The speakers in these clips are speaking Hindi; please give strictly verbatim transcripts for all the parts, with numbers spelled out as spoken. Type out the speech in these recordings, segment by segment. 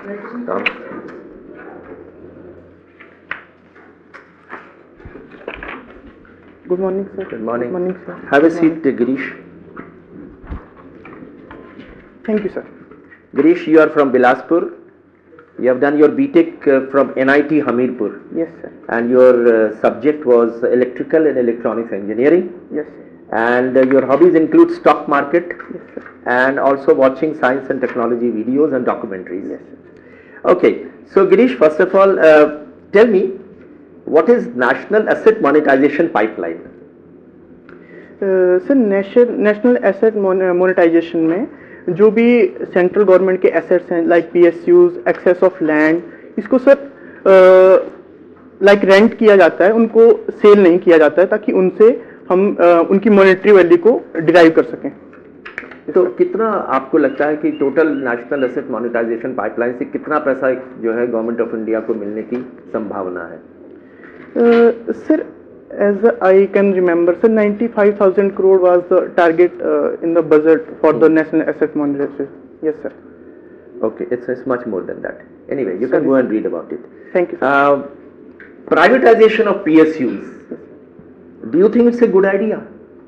Good morning, sir. Good morning. Good morning, sir. Have a seat, Girish. Thank you, sir. Girish, you are from Bilaspur. You have done your B Tech uh, from N I T Hamirpur. Yes, sir. And your uh, subject was electrical and electronics engineering. Yes, sir. And uh, your hobbies include stock market. Yes, sir. And also watching science and technology videos and documentaries. Yes, sir. Okay. So, Girish, first of all, uh, tell me, what is National Asset Monetization Pipeline? Uh, sir, national national asset monetization में जो भी सेंट्रल गवर्नमेंट के एसेट्स हैं like PSUs, excess of land, इसको सर लाइक रेंट किया जाता है, उनको सेल नहीं किया जाता है ताकि उनसे हम uh, उनकी मॉनेटरी वैल्यू को डिराइव कर सकें. तो कितना आपको लगता है कि total national asset monetization pipeline से कितना पैसा जो है गवर्नमेंट ऑफ इंडिया को मिलने की संभावना है? Sir, as I can remember, sir, ninety-five thousand crore was the target uh, in the budget for hmm. the national asset monetization. Yes, sir. Okay, it's, it's much more than that. Anyway, you Sorry, can go sir. and read about it. Thank you, sir. Uh, privatization of P S Us. Do you think it's a good idea?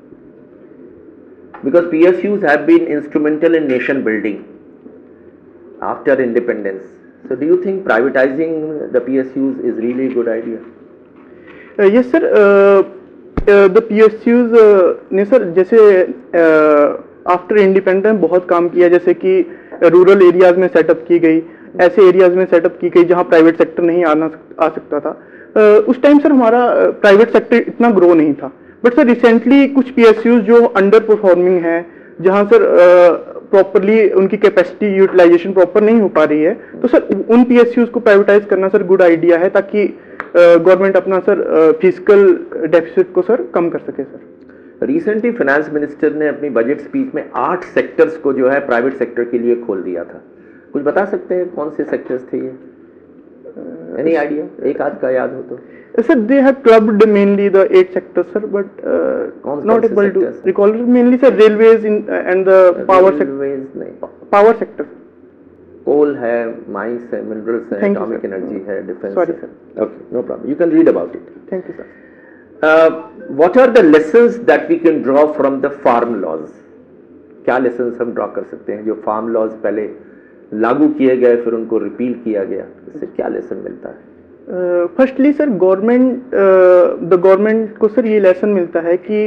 Because P S Us have been instrumental in nation building after independence. So, do you think privatizing the P S Us is really a good idea? Yes sir, the P S Us ने सर जैसे आफ्टर uh, इंडिपेंडेंस बहुत काम किया, जैसे कि रूरल एरियाज में सेटअप की गई, ऐसे एरियाज में सेटअप की गई जहां प्राइवेट सेक्टर नहीं आना आ सकता था. uh, उस टाइम सर हमारा प्राइवेट uh, सेक्टर इतना ग्रो नहीं था. बट सर रिसेंटली कुछ पी एस यूज जो अंडर परफॉर्मिंग है, जहां सर प्रॉपरली uh, उनकी कैपेसिटी यूटिलाइजेशन प्रॉपर नहीं हो पा रही है, तो सर उन पी एस यूज को प्राइवेटाइज करना सर गुड आइडिया है ताकि गवर्नमेंट uh, अपना सर फिजिकल डेफिसिट को सर कम कर सके. सर रिसेंटली फाइनेंस मिनिस्टर ने अपनी बजट स्पीच में आठ सेक्टर्स को जो है प्राइवेट सेक्टर के लिए खोल दिया था. कुछ बता सकते हैं कौन से सेक्टर्स थे ये? Any idea? एक आध का याद हो तो. Sir they have clubbed mainly the eight sectors sir, but not able to recall. Mainly sir railways in and the power sector. Power sector, coal है, माइंस है, मिनरल्स है, एटॉमिक एनर्जी है, डिफेंस है. Okay, no problem, you can read about it. Thank you sir. What are the lessons that we can draw from the farm laws? क्या लेसन्स हम ड्रॉ कर सकते हैं जो फार्म लॉज पहले लागू किए गए फिर उनको रिपील किया गया, इससे क्या लेसन मिलता है? Firstly sir government the government को सर ये लेसन मिलता है कि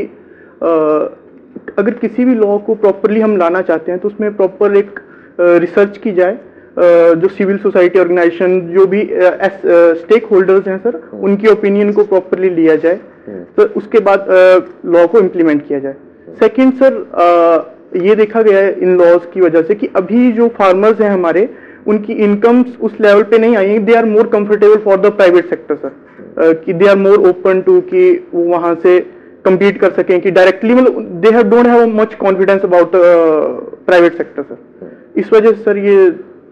uh, अगर किसी भी लॉ को प्रॉपरली हम लाना चाहते हैं तो उसमें प्रॉपर एक रिसर्च uh, की जाए. Uh, जो सिविल सोसाइटी ऑर्गेनाइजेशन, जो भी स्टेक होल्डर्स हैं सर, उनकी ओपिनियन को प्रॉपरली लिया जाए, तो उसके बाद लॉ को इम्प्लीमेंट किया जाए. सेकंड सर, uh, ये देखा गया है इन लॉज की वजह से कि अभी जो फार्मर्स हैं हमारे, उनकी इनकम्स उस लेवल पे नहीं आई हैं. They are more comfortable for the private sector sir, कि they are more open to कि वो वहां से कम्पीट कर सकें कि डायरेक्टली, मतलब they have don't have much confidence about private sector sir. इस वजह से सर ये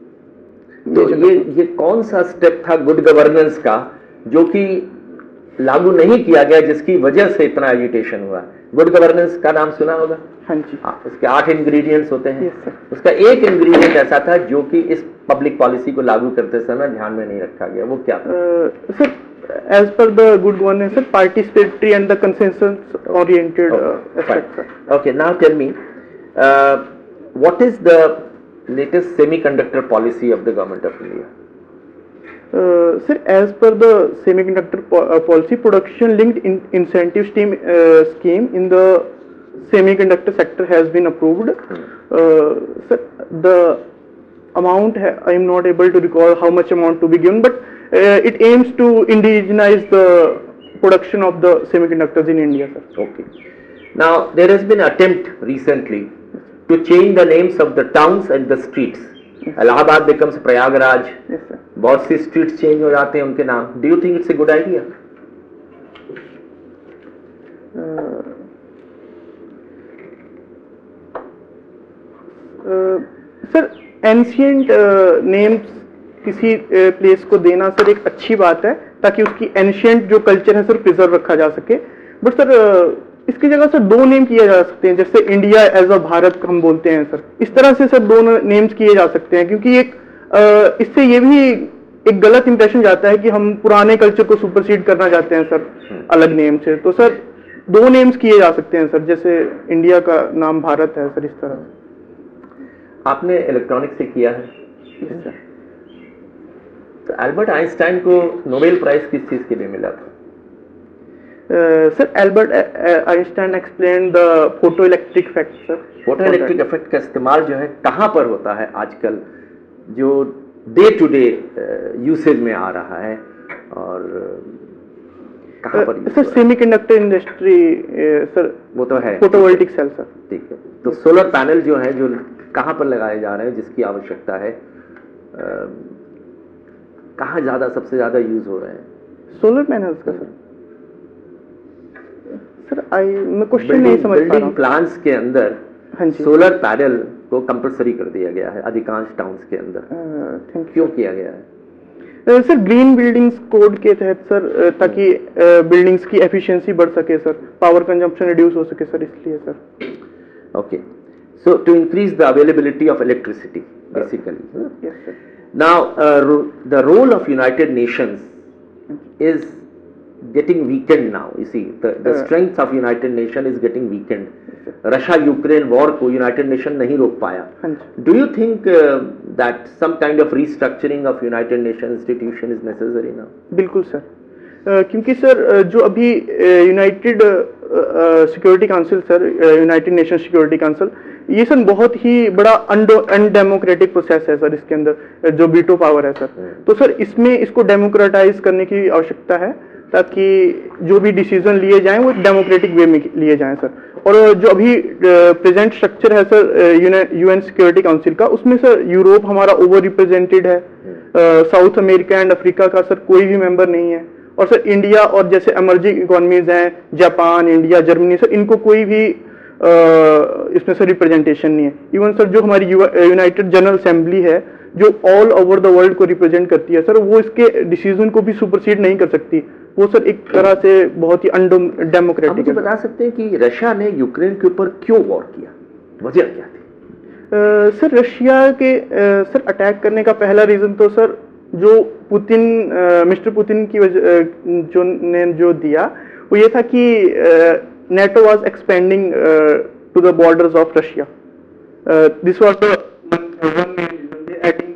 तो ये ये कौन सा स्टेप था गुड गवर्नेंस का जो कि लागू नहीं किया गया, जिसकी वजह से इतना एजिटेशन हुआ? गुड गवर्नेंस का नाम सुना होगा. हाँ जी. आ, उसके आठ इंग्रेडिएंट्स होते हैं. yes, उसका एक इंग्रेडिएंट ऐसा था जो कि इस पब्लिक पॉलिसी को लागू करते समय ध्यान में नहीं रखा गया. वो क्या था? Sir uh, as per the good governance, sir, participatory and the consensus oriented uh, aspect, sir. Okay, now tell me, uh, what is the latest semiconductor policy of the government of India? Uh, sir, as per the semiconductor po uh, policy, production linked in incentive scheme, uh, scheme in the semiconductor sector has been approved. Hmm. Uh, sir, the amount, I am not able to recall how much amount to be given, but uh, it aims to indigenize the production of the semiconductors in India, sir. Okay. Now, there has been an attempt recently to change the names of the towns and the streets. Yes. Allahabad becomes Prayagraj. Yes, sir. बहुत सी streets change हो जाते हैं उनके नाम. Do you think it's a good idea? Uh, uh, sir, ancient uh, names किसी प्लेस को देना सर एक अच्छी बात है ताकि उसकी एंशियंट जो कल्चर है सर प्रिजर्व रखा जा सके. बट सर इसकी जगह सर दो नेम किए जा सकते हैं, जैसे इंडिया एज अ भारत हम बोलते हैं सर, इस तरह से सर दो नेम्स किए जा सकते हैं, क्योंकि एक अ, इससे ये भी एक गलत इंप्रेशन जाता है कि हम पुराने कल्चर को सुपरसीड करना चाहते हैं सर अलग नेम से। तो सर दो नेम्स किए जा सकते हैं सर, जैसे इंडिया का नाम भारत है सर, इस तरह। आपने इलेक्ट्रॉनिक्स से किया है। Yes, sir. तो एल्बर्ट आइंस्टाइन को नोबेल प्राइज किस चीज के लिए मिला था? Sir Albert Einstein explain the photo electric effect sir. Photo electric effect का इस्तेमाल जो है कहाँ पर होता है आजकल, जो डे टू डे यूसेज में आ रहा है, और कहाँ पर? सर सेमीकंडक्टर इंडस्ट्री सर, वो तो है फोटोवोल्टिक सेल सर। ठीक है। तो सोलर पैनल जो है, जो कहाँ पर लगाए जा रहे हैं, जिसकी आवश्यकता है, कहाँ ज्यादा सबसे ज्यादा यूज हो रहे हैं सोलर पैनल्स का सर? सर आई मैं क्वेश्चन नहीं समझ पा रहा हूं। प्लांट्स के अंदर हाँ जी, सोलर पैनल को कंपलसरी कर दिया गया है अधिकांश टाउन्स के अंदर। थैंक क्यों किया गया है? You sir. Green buildings code के तहत सर, ताकि बिल्डिंग्स की एफिशिएंसी बढ़ सके सर, पावर कंजम्पशन रिड्यूस हो सके सर, इसलिए sir. Okay, so to increase the availability of electricity basically. Yes sir. Now the role of United Nations is getting weakened now. You see, the, the Uh, strength of United Nation is getting weakened. Russia Ukraine war को United Nation नहीं रोक पाया. हाँ जी। Do you think uh, that some kind of restructuring of United Nation institution is necessary now? बिल्कुल सर। uh, क्योंकि सर uh, जो अभी United Security Council sir, United Nation Security Council, ये सर बहुत ही बड़ा अनडेमोक्रेटिक प्रोसेस है सर, इसके अंदर जो वीटो पावर है सर। तो सर इसमें इसको डेमोक्रेटाइज करने की आवश्यकता है, ताकि जो भी डिसीजन लिए जाएं वो डेमोक्रेटिक वे में लिए जाएं सर। और जो अभी प्रेजेंट स्ट्रक्चर है सर यूएन सिक्योरिटी काउंसिल का, उसमें सर यूरोप हमारा ओवर रिप्रेजेंटेड है, साउथ अमेरिका एंड अफ्रीका का सर कोई भी मेंबर नहीं है, और सर इंडिया और जैसे इमर्जिंग इकोनॉमीज हैं जापान, इंडिया, जर्मनी सर, इनको कोई भी uh, इसमें सर रिप्रेजेंटेशन नहीं है। इवन सर जो हमारी यूनाइटेड जनरल असेंबली है, जो ऑल ओवर द वर्ल्ड को रिप्रेजेंट करती है सर, वो इसके डिसीजन को भी सुपरसीड नहीं कर सकती। वो सर एक तरह से बहुत ही अनडेमोक्रेटिक है। बता सकते हैं कि रशिया ने यूक्रेन के ऊपर क्यों वॉर किया, वजह क्या थी? uh, सर रशिया के uh, सर अटैक करने का पहला रीजन तो सर जो पुतिन मिस्टर पुतिन की वजह जो ने जो दिया वो ये था कि NATO was expanding to the borders of Russia. This was the one main reason, adding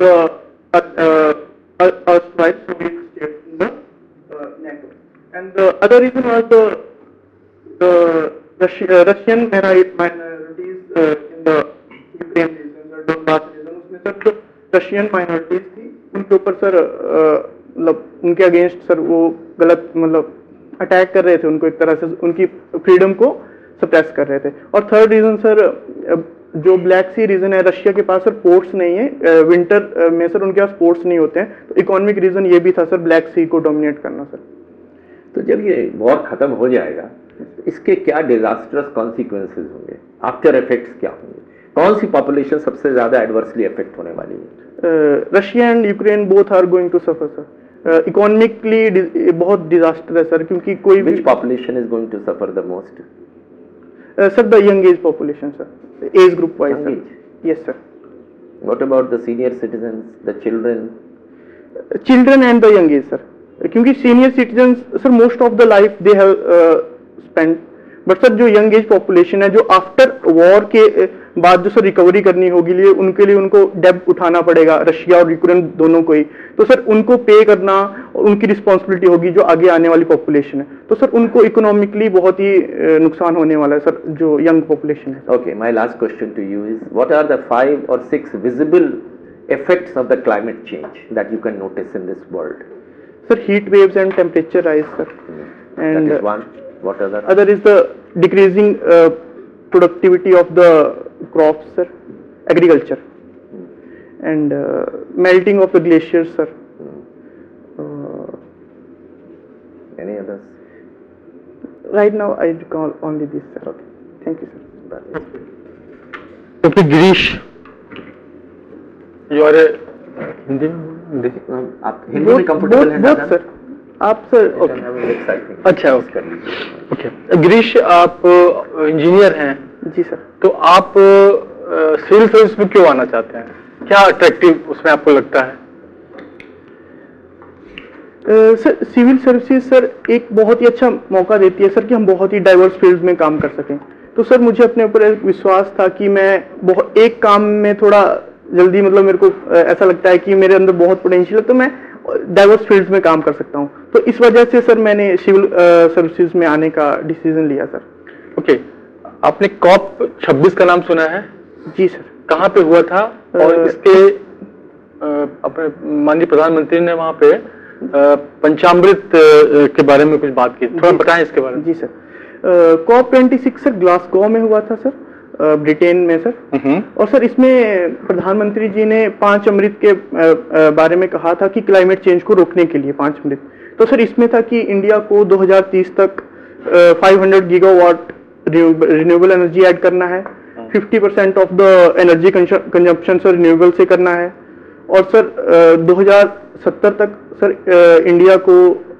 the erstwhile Soviet states in the uh, NATO. And the other reason was the the Russia, uh, Russian minorities uh, in the Ukraine region, the Donbass region, उसमें सर जो रशियन माइनॉरिटीज थी उनके ऊपर सर मतलब उनके अगेंस्ट सर वो गलत मतलब अटैक कर रहे थे, उनको एक तरह से उनकी फ्रीडम को सप्रेस कर रहे थे। और थर्ड रीजन सर जो ब्लैक सी रीजन है, रशिया के पास सर पोर्ट्स नहीं है, विंटर में सर उनके पास पोर्ट्स नहीं होते हैं, तो इकोनॉमिक रीजन ये भी था सर ब्लैक सी को डोमिनेट करना सर। तो जब ये वॉर खत्म हो जाएगा, इसके क्या डिजास्टर्स कॉन्सिक्वेंसेज होंगे, आफ्टर इफेक्ट्स क्या होंगे, कौन सी पॉपुलेशन सबसे ज्यादा एडवर्सली अफेक्ट होने वाली है? Russia and Ukraine both are going to suffer sir. Economically बहुत डिजास्टर है सर, क्योंकि कोई भी population is going to suffer the most? Sir the young age population sir, age group wise sir. Yes sir. What about the senior citizens, the children? Children and the young age sir, क्योंकि senior citizen sir most of the life they have spend, but sir जो यंग एज पॉपुलेशन है, जो आफ्टर वॉर के बाद जो सर रिकवरी करनी होगी लिए उनके लिए उनको डेब्ट उठाना पड़ेगा, रशिया और यूक्रेन दोनों को ही, तो सर उनको पे करना और उनकी रिस्पॉन्सिबिलिटी होगी जो आगे आने वाली पॉपुलेशन है, तो सर उनको इकोनॉमिकली बहुत ही नुकसान होने वाला है सर जो यंग पॉपुलेशन है। Okay, my last question to you is what are the five और six visible effects of the climate change that you can notice in this world? Sir, heat waves and temperature rise, sir. Mm. And that is one. What other? Other is the decreasing uh, productivity of the crops, sir, agriculture, mm. and uh, melting of the glaciers, sir. Mm. Uh, Any others? Right now, I recall only this, sir. Okay. Thank you, sir. Okay, Girish. You are a Hindi में आप हिंदी में कंफर्टेबल हैं बहुत सर, आप सर ओके अच्छा ओके ओके गिरीश, आप इंजीनियर हैं जी सर। तो आप सिविल सर्विस में क्यों आना चाहते हैं? क्या अट्रैक्टिव उसमें आपको लगता है? सर सिविल सर्विसेज सर एक बहुत ही अच्छा मौका देती है सर कि हम बहुत ही डाइवर्स फील्ड में काम कर सकें। तो सर मुझे अपने ऊपर एक विश्वास था कि मैं बहुत एक काम में थोड़ा जल्दी, मतलब मेरे को ऐसा लगता है कि मेरे अंदर बहुत पोटेंशियल है, तो मैं डाइवर्स फील्ड्स में काम कर सकता हूं। तो इस वजह से सर मैंने सिविल सर्विसेज में आने का डिसीजन लिया सर। Okay okay. आपने कॉप छब्बीस का नाम सुना है? जी सर। कहाँ पे हुआ था? और uh, इसके अपने माननीय प्रधानमंत्री ने वहां पे पंचामृत के बारे में कुछ बात की, थोड़ा बताएं इसके बारे में। जी sir, COP twenty six sir Glasgow में हुआ था सर, ब्रिटेन में सर। और सर इसमें प्रधानमंत्री जी ने पांच अमृत के बारे में कहा था कि क्लाइमेट चेंज को रोकने के लिए पांच अमृत। तो सर इसमें था कि इंडिया को दो हज़ार तीस तक पाँच सौ गीगावाट रिन्यूएबल एनर्जी ऐड करना है, पचास percent of the energy consumption sir renewable से करना है, और सर दो हज़ार सत्तर तक सर इंडिया को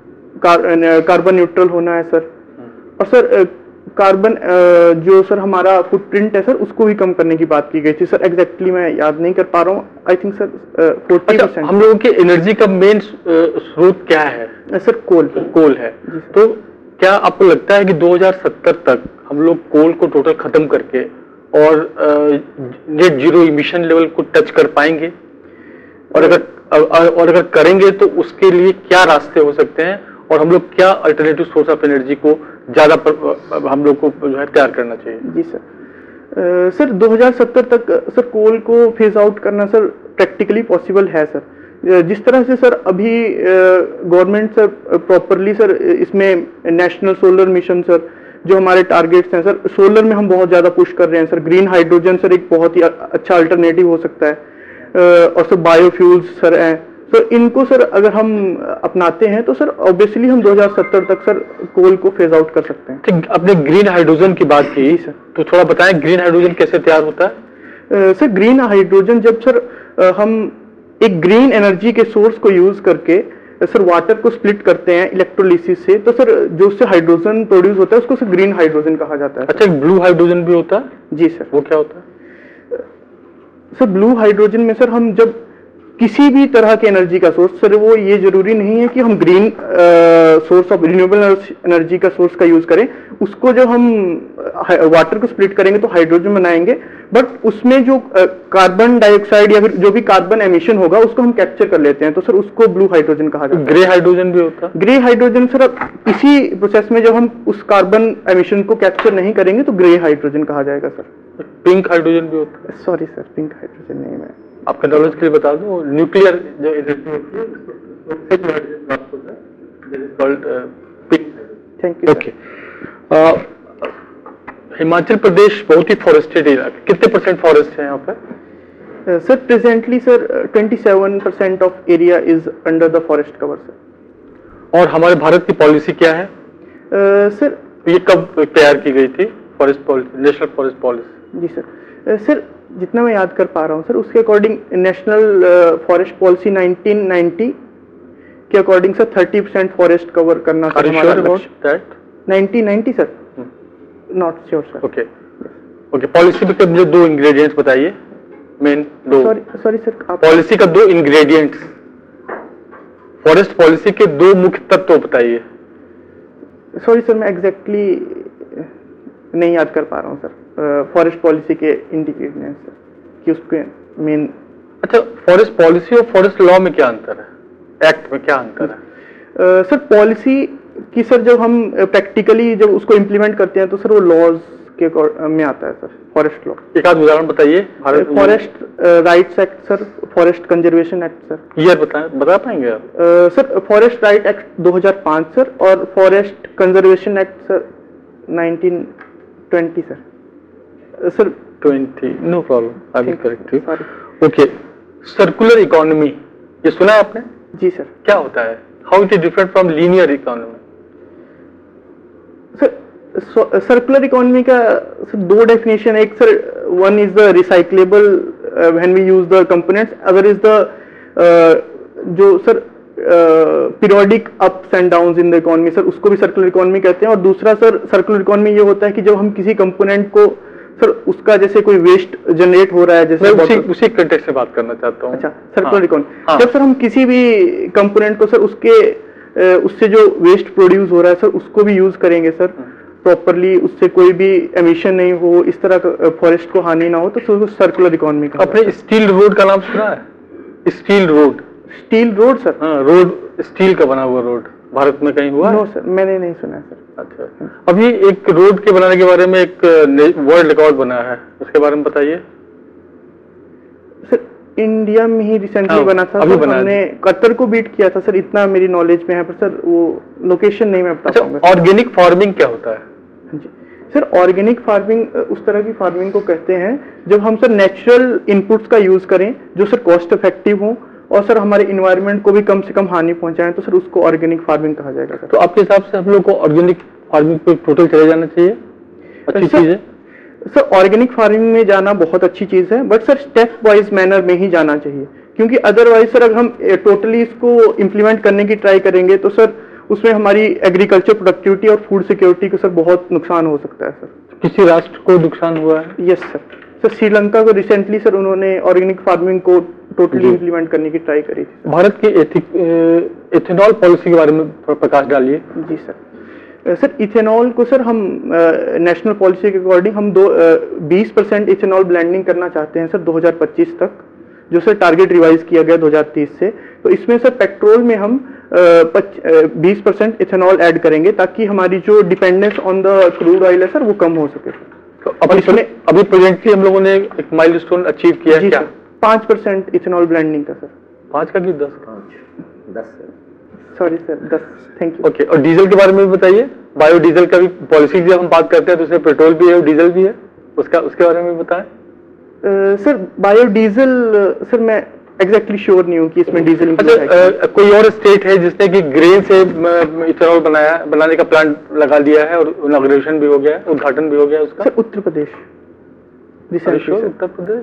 कार, कार्बन न्यूट्रल होना है सर। और सर कार्बन जो सर हमारा फुटप्रिंट है सर उसको भी कम करने की बात की गई थी सर। एग्जैक्टली मैं याद नहीं कर पा रहा हूँ, I think sir forty percent. हम लोगों की एनर्जी का मेन स्रोत क्या है सर? कोल कोल है। तो क्या आपको लगता है कि दो हज़ार सत्तर तक हम लोग कोल को टोटल खत्म करके और नेट जीरो इमिशन लेवल को टच कर पाएंगे? और अगर और अगर करेंगे तो उसके लिए क्या रास्ते हो सकते हैं, और हम लोग क्या अल्टरनेटिव सोर्स ऑफ एनर्जी को ज्यादा हम लोग को जो है तैयार करना चाहिए? जी सर, आ, सर दो हज़ार सत्तर तक सर कोल को फेज आउट करना सर प्रैक्टिकली पॉसिबल है सर। जिस तरह से सर अभी गवर्नमेंट सर प्रॉपरली सर इसमें नेशनल सोलर मिशन सर जो हमारे टारगेट्स हैं सर, सोलर में हम बहुत ज्यादा पुश कर रहे हैं सर। ग्रीन हाइड्रोजन सर एक बहुत ही अच्छा अल्टरनेटिव हो सकता है, और सर बायोफ्यूल्स सर हैं। तो इनको सर अगर हम अपनाते हैं तो सर ऑब्वियसली हम दो हज़ार सत्तर तक सर कोल को फेज आउट कर सकते हैं। ठीक, आपने ग्रीन हाइड्रोजन की बात की सर, तो थोड़ा बताएं ग्रीन हाइड्रोजन कैसे तैयार होता है? सर ग्रीन हाइड्रोजन जब सर हम एक ग्रीन एनर्जी के सोर्स को यूज करके सर वाटर को स्प्लिट करते हैं इलेक्ट्रोलिसिस से, तो सर जो उससे हाइड्रोजन प्रोड्यूस होता है उसको सर ग्रीन हाइड्रोजन कहा जाता है। अच्छा, ब्लू हाइड्रोजन भी होता है? जी सर। वो क्या होता है सर? ब्लू हाइड्रोजन में सर हम जब किसी भी तरह के एनर्जी का सोर्स, सर वो ये जरूरी नहीं है कि हम green source of renewable energy का सोर्स का यूज करें, उसको जब हम वाटर को स्प्लिट करेंगे तो हाइड्रोजन बनाएंगे, बट उसमें जो कार्बन डाइऑक्साइड या फिर जो भी कार्बन एमिशन होगा उसको हम कैप्चर कर लेते हैं, तो सर उसको ब्लू हाइड्रोजन कहा जाता है। ग्रे हाइड्रोजन भी होता है? ग्रे हाइड्रोजन सर इसी प्रोसेस में जब हम उस कार्बन एमिशन को कैप्चर नहीं करेंगे तो ग्रे हाइड्रोजन कहा जाएगा सर। पिंक हाइड्रोजन भी होता है? सॉरी सर, पिंक हाइड्रोजन नहीं, मैं आपका नॉलेज के लिए बता दूं, न्यूक्लियर जो thank you. Okay, Himachal Pradesh बहुत ही फॉरेस्टेड इलाका, कितने परसेंट फॉरेस्ट है यहाँ पे? सर प्रेजेंटली सर सत्ताईस percent of area is under the forest cover sir. और हमारे भारत की पॉलिसी क्या है? सर uh, ये कब तैयार की गई थी forest policy, national forest policy? जी सर, सर जितना मैं याद कर पा रहा हूँ सर उसके according national forest policy nineteen ninety के अकॉर्डिंग सर तीस परसेंट फॉरेस्ट कवर करना सर हमारा लक्ष्य। Nineteen ninety sir? Not sure sir. Okay okay, policy में मुझे दो इंग्रेडिएंट्स बताइए, मेन दो। सॉरी सॉरी सर, पॉलिसी का दो इंग्रेडिएंट्स, फॉरेस्ट पॉलिसी के दो मुख्य तत्व बताइए। सॉरी सर, मैं एग्जैक्टली नहीं याद कर पा रहा हूँ सर फॉरेस्ट पॉलिसी के इंडिकेटर्स सर कि उसके मेन। अच्छा, फॉरेस्ट पॉलिसी और फॉरेस्ट लॉ में क्या अंतर है, एक्ट में क्या अंतर है? uh, सर पॉलिसी की सर जब हम प्रैक्टिकली जब उसको इम्प्लीमेंट करते हैं तो सर वो लॉज के में आता है सर, फॉरेस्ट लॉ। एक आध उदाहरण बताइए। Forest rights act sir, forest conservation act sir. ये बताएं, बता पाएंगे आप? uh, sir forest right act दो हज़ार पाँच सर, और forest conservation act sir nineteen twenty sir. Sir twenty, no problem, I will correct you. Okay, circular economy, ये सुना है आपने? जी सर। क्या होता है? How it is different from linear economy? Sir circular economy का सर दो डेफिनेशन, एक sir one is the recyclable when we use the components, other is the जो sir periodic ups and downs in the economy sir, उसको भी सर्कुलर इकोनॉमी कहते हैं। और दूसरा सर सर्कुलर इकोनॉमी ये होता है कि जब हम किसी कंपोनेंट को सर उसका जैसे कोई वेस्ट जनरेट हो रहा है, जैसे मैं उसी उसी कंटेक्स्ट से बात करना चाहता हूँ। अच्छा, सर्कुलर इकोनॉमी। हाँ। जब सर हम किसी भी कंपोनेंट को सर उसके उससे जो वेस्ट प्रोड्यूस हो रहा है सर उसको भी यूज करेंगे सर प्रॉपरली, उससे कोई भी एमिशन नहीं हो, इस तरह का फॉरेस्ट को हानि ना हो, तो सर्कुलर इकोनॉमी का। अपने स्टील रोड का नाम सुना है? Steel road. Steel road sir? हाँ, रोड स्टील का बना हुआ रोड भारत में कहीं हुआ? नो सर, मैंने नहीं सुना सर। अच्छा, अभी एक रोड के बनाने के बारे में एक वर्ल्ड रिकॉर्ड बना है, उसके बारे में बताइए। सर इंडिया में ही रिसेंटली हाँ, बना था, अभी सर बना हमने कतर को बीट किया था सर, इतना मेरी नॉलेज में है, पर सर वो लोकेशन नहीं मैं बता पाऊंगा। ऑर्गेनिक फार्मिंग क्या होता है? जी सर, ऑर्गेनिक फार्मिंग उस तरह की फार्मिंग को कहते हैं जब हम सर नेचुरल इनपुट्स का यूज करें जो सर कॉस्ट इफेक्टिव हो और सर हमारे इन्वायरमेंट को भी कम से कम हानि पहुंचाएं, तो सर उसको ऑर्गेनिक फार्मिंग कहा जाएगा सर। तो आपके हिसाब से हम लोग को ऑर्गेनिक फार्मिंग पे टोटल चले जाना चाहिए? अच्छी चीज है सर, ऑर्गेनिक फार्मिंग में जाना बहुत अच्छी चीज है, but sir step wise manner में ही जाना चाहिए, क्योंकि अदरवाइज सर अगर हम टोटली इसको इम्प्लीमेंट करने की ट्राई करेंगे तो सर उसमें हमारी एग्रीकल्चर प्रोडक्टिविटी और फूड सिक्योरिटी को सर बहुत नुकसान हो सकता है सर। किसी राष्ट्र को नुकसान हुआ है? Yes sir. सर श्रीलंका को रिसेंटली सर उन्होंने ऑर्गेनिक फार्मिंग को टोटली इम्प्लीमेंट करने की ट्राई करी थी। भारत की इथेनॉल पॉलिसी के बारे में प्रकाश डालिए। जी सर। सर इथेनॉल को सर हम नेशनल पॉलिसी के अकॉर्डिंग हम दो बीस परसेंट इथेनॉल ब्लेंडिंग करना चाहते हैं सर दो हज़ार पच्चीस तक, जो सर टारगेट रिवाइज किया गया दो हज़ार तीस से। तो इसमें सर पेट्रोल में हम बीस परसेंट इथेनॉल ऐड करेंगे ताकि हमारी जो dependence on the crude oil है सर वो कम हो सके। तो अभी इसमें अभी प्रेजेंटली हम लोगों ने एक माइलस्टोन अचीव किया है क्या? पांच परसेंट इथेनॉल ब्लेंडिंग का सर। पांच का कि दस? पांच दस सॉरी सर, दस। Thank you. ओके, और डीजल के बारे में भी बताइए। बायो डीजल का भी पॉलिसी जब हम बात करते हैं तो उसमें पेट्रोल भी है और डीजल भी है, उसका उसके बारे में बताएं। सर बायो डीजल सर मैं एग्जैक्टली श्योर नहीं हूँ कि इसमें डीजल अच्छा, है। कोई और स्टेट है जिसने कि ग्रेन से इथेनॉल बनाया बनाने का प्लांट लगा दिया है और इनॉग्रेशन भी हो गया है, उद्घाटन भी हो गया उसका? Sir Uttar Pradesh. Uttar Pradesh.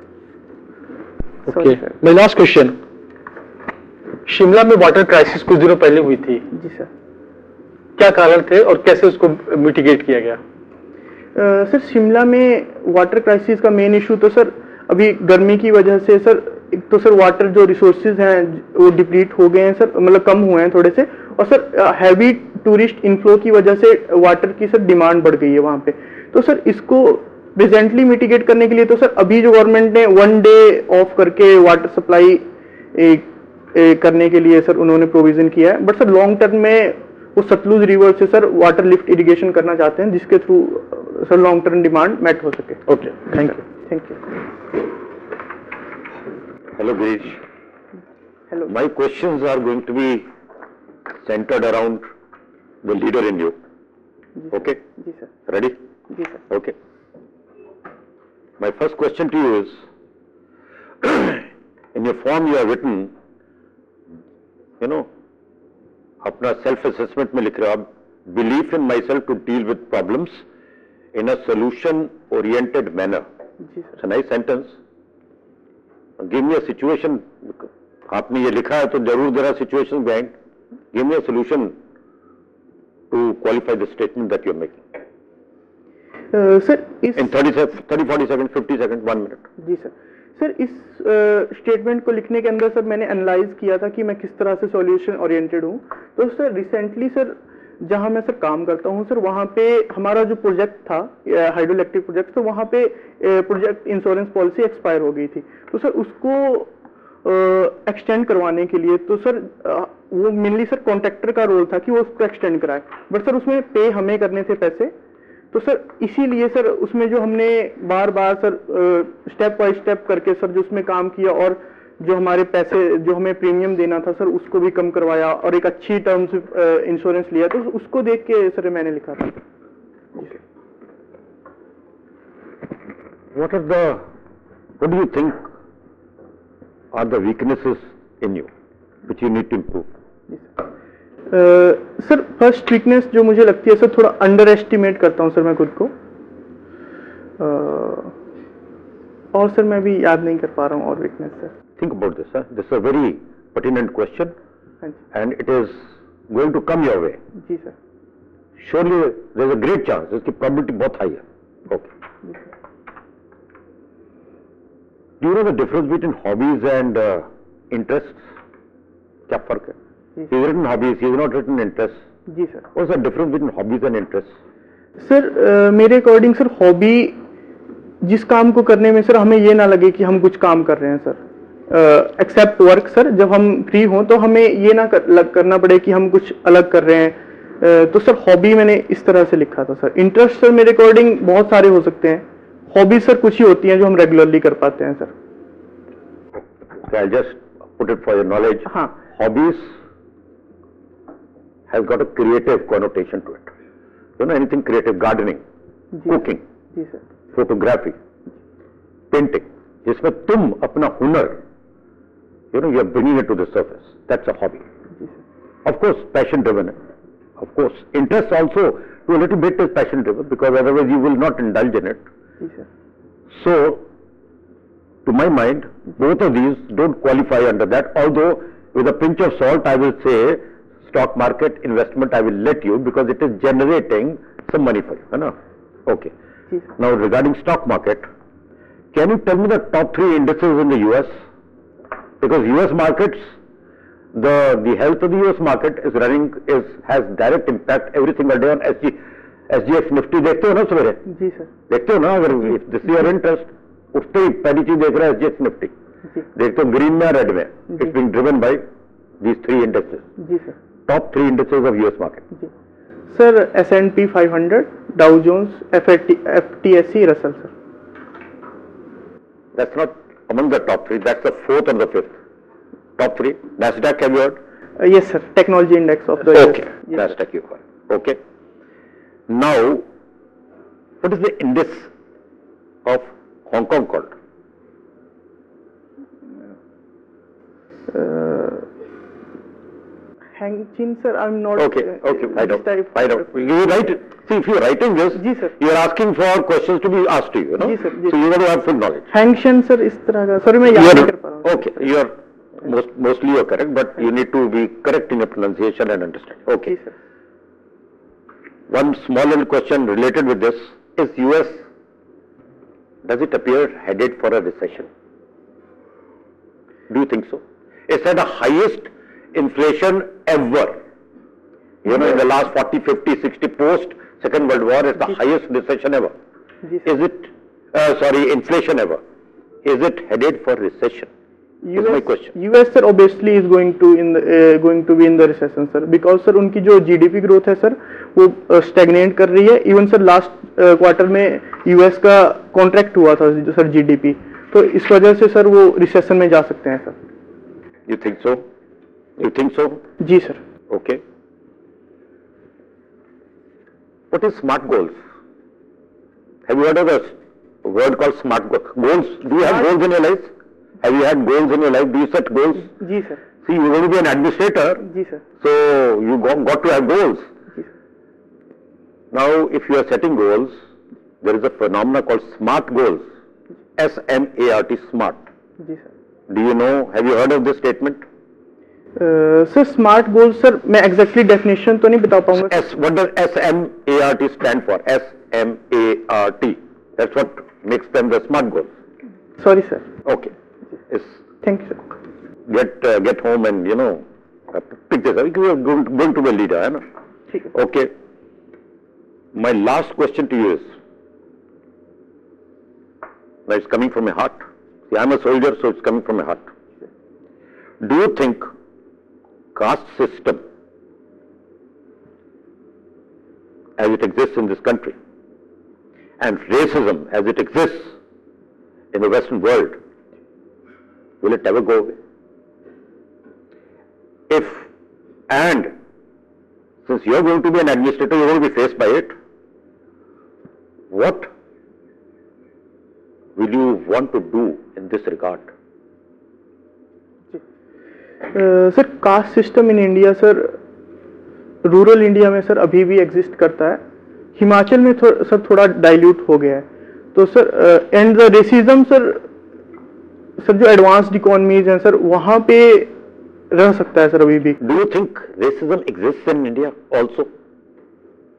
Okay, my last question. Shimla में वाटर क्राइसिस कुछ दिनों पहले हुई थी। जी सर। क्या कारण थे और कैसे उसको मिटिगेट किया गया? uh, सर शिमला में वाटर क्राइसिस का मेन इशू तो सर अभी गर्मी की वजह से सर एक तो सर वाटर जो रिसोर्सेज हैं वो डिप्लीट हो गए हैं सर, मतलब कम हुए हैं थोड़े से, और सर हैवी टूरिस्ट इनफ्लो की वजह से वाटर की सर डिमांड बढ़ गई है वहाँ पे। तो सर इसको प्रेजेंटली मिटिगेट करने के लिए तो सर अभी जो गवर्नमेंट ने वन डे ऑफ करके वाटर सप्लाई करने के लिए सर उन्होंने प्रोविजन किया है, बट सर लॉन्ग टर्म में वो सतलुज रिवर से सर वाटर लिफ्ट इरिगेशन करना चाहते हैं जिसके through sir long term demand met हो सके। Okay, thank you. Thank you. Hello Girish. Hello. My questions are going to be centered around the leader in you. Okay? जी सर। Ready? जी sir. Okay. My first question to you is, in your form you have written, you know, अपना self assessment में लिख रहे हो आप, belief in myself to deal with problems in a solution oriented manner. जी sir. It's a nice sentence. Give me a situation. आपने ये लिखा है तो जरूर there are situations behind. Give me a solution to qualify the statement that you are making. Sir इस In thirty, thirty, forty seconds, fifty seconds, one minute. जी सर। सर इस स्टेटमेंट uh, को लिखने के अंदर सर मैंने एनालाइज किया था कि मैं किस तरह से सॉल्यूशन ओरिएंटेड हूँ। तो सर रिसेंटली सर जहाँ मैं सर काम करता हूँ सर वहाँ पे हमारा जो प्रोजेक्ट था हाइड्रो इलेक्ट्रिक प्रोजेक्ट, तो वहाँ पे प्रोजेक्ट इंश्योरेंस पॉलिसी एक्सपायर हो गई थी। तो सर उसको एक्सटेंड करवाने के लिए तो सर uh, वो मेनली सर कॉन्ट्रैक्टर का रोल था कि वो उसको एक्सटेंड कराए, बट सर उसमें पे हमें करने थे पैसे। तो सर इसीलिए सर उसमें जो हमने बार बार सर स्टेप बाय स्टेप करके सर जो उसमें काम किया और जो हमारे पैसे जो हमें प्रीमियम देना था सर उसको भी कम करवाया और एक अच्छी टर्म्स इंश्योरेंस लिया, तो उसको देख के सर मैंने लिखा था। What are the, what do you think are the weaknesses in you which you need to improve? Sir first weakness जो मुझे लगती है सर थोड़ा अंडर एस्टिमेट करता हूँ सर मैं खुद को, uh, और सर मैं भी याद नहीं कर पा रहा हूँ और weakness sir. Think about this. Huh? This is a very pertinent question and it is going to come your way. जी sir. Surely there is a great chance. इसकी probability बहुत high है. Okay. Do you know the difference between hobbies and uh, interests? क्या फर्क है? He's written hobbies, he's not written interests. जी sir. What's the difference between hobbies and interests? Sir uh, मेरे अकॉर्डिंग सर हॉबी जिस काम को करने में सर हमें ये ना लगे कि हम कुछ काम कर रहे हैं सर, एक्सेप्ट वर्क सर, जब हम फ्री हों तो हमें ये ना कर, लग, करना पड़े कि हम कुछ अलग कर रहे हैं. uh, तो सर हॉबी मैंने इस तरह से लिखा था सर. इंटरेस्ट सर मेरे अकॉर्डिंग बहुत सारे हो सकते हैं, हॉबी सर कुछ ही होती हैं जो हम रेगुलरली कर पाते हैं sir. Okay, I'll just put it for your knowledge. हाँ. Hobbies has got a creative connotation to it. You know, anything creative, gardening, जी, cooking, जी सर. photography, painting, जिसमें तुम अपना हुनर, you know, you are bringing it to the surface. That's a hobby. जी sir. Of course, passion driven. Of course, interest also to a little bit is passion driven because otherwise you will not indulge in it. जी sir. So, to my mind, both of these don't qualify under that, although with a pinch of salt I will say stock market investment I will let you because it is generating some money for you. You know? Okay. Yes. Now regarding stock market, can you tell me the top three indices in the U S? Because U S markets, the the health of the U S market is running is has direct impact every single day on S G S G X Nifty. देखते हो ना सवेरे? जी सर. देखते हो ना? अगर if this is your interest, उठते ही पहली चीज देख रहा है S G X Nifty. देखते हो ग्रीन में रेड में. It's being driven by these three indices. जी sir. Top three indices of U S market. जी sir. S and P five hundred, Dow Jones, F T S E, Russell sir. That's not among the top three. That's the fourth and the fifth. Top three. Nasdaq, have you heard? Uh, yes sir. Technology index of the Okay. yes, Nasdaq you heard. Okay. Now, what is the index of Hong Kong called? Uh, Hang Chin sir, I'm not. Okay, uh, okay, I know, this type- I know. You write it. See, if you're writing this, जी sir. you're asking for questions to be asked to you, you know? जी sir, जी. So you got to have full knowledge. Hang Shen sir इस तरह का. Sorry मैं याद नहीं कर पा रहा हूँ. Okay, you're most, mostly you're correct, but you need to be correct in your pronunciation and understanding. Okay. Ji sir. One small little question related with this is U S, does it appear headed for a recession? Do you think so? It's at the highest inflation ever. You know, in the last forty, fifty, sixty post Second World War, it's the highest recession ever. Ji sir. Is it, uh, sorry, inflation ever. Is it headed for recession? That's my question. U S sir obviously is going to in the uh, going to be in the recession sir, because sir उनकी जो G D P growth है सर वो stagnate कर रही है. Even सर last quarter में U S का contract हुआ था सर G D P, तो इस वजह से सर वो recession में जा सकते हैं sir. You think so? You think so? जी sir. Okay. What is SMART goals? Have you heard of this word called SMART goals? Do you have goals in your life? Have you had goals in your life? Do you set goals? जी sir. See, you're going to be an administrator, जी sir. so you got, got to have goals. जी sir. Now, if you are setting goals, there is a phenomena called SMART goals. S M A R T, SMART. जी sir. Do you know, have you heard of this statement? Sir smart goal sir मैं एग्जैक्टली डेफिनेशन तो नहीं बता पाऊंगा. S, what does S M A R T stand for? S M A R T. That's what makes them the SMART goals. Sorry sir. Okay. Yes. Thank you sir. Get uh, get home and you know uh, pick this up. You are going, going to be a leader, है ना? ठीक है. Okay. My last question to you is, now it's coming from my heart. See, I'm a soldier, so it's coming from my heart. Do you think caste system as it exists in this country and racism as it exists in the Western world, will it ever go away? If, and since you're going to be an administrator, you're going to be faced by it, what will you want to do in this regard? Sir caste system in India sir rural India में सर अभी भी एग्जिस्ट करता है. हिमाचल में थो, सर थोड़ा डाइल्यूट हो गया है. तो sir and the racism sir sir जो एडवांस्ड इकोनॉमीज हैं सर वहां पे रह सकता है सर अभी भी. Do you think racism exists in India also?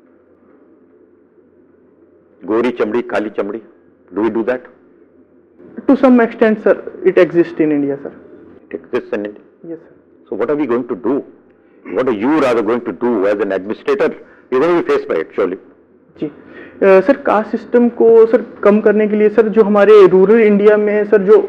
गोरी चमड़ी, काली चमड़ी. Do we do that? To some extent, sir, it exists in India, sir. It exists in India. Yes, sir. So what are we going to do? What are you rather going to do as an administrator? You're going to be faced by it, surely. जी uh, सर कास्ट सिस्टम को सर कम करने के लिए सर जो हमारे रूरल इंडिया में सर जो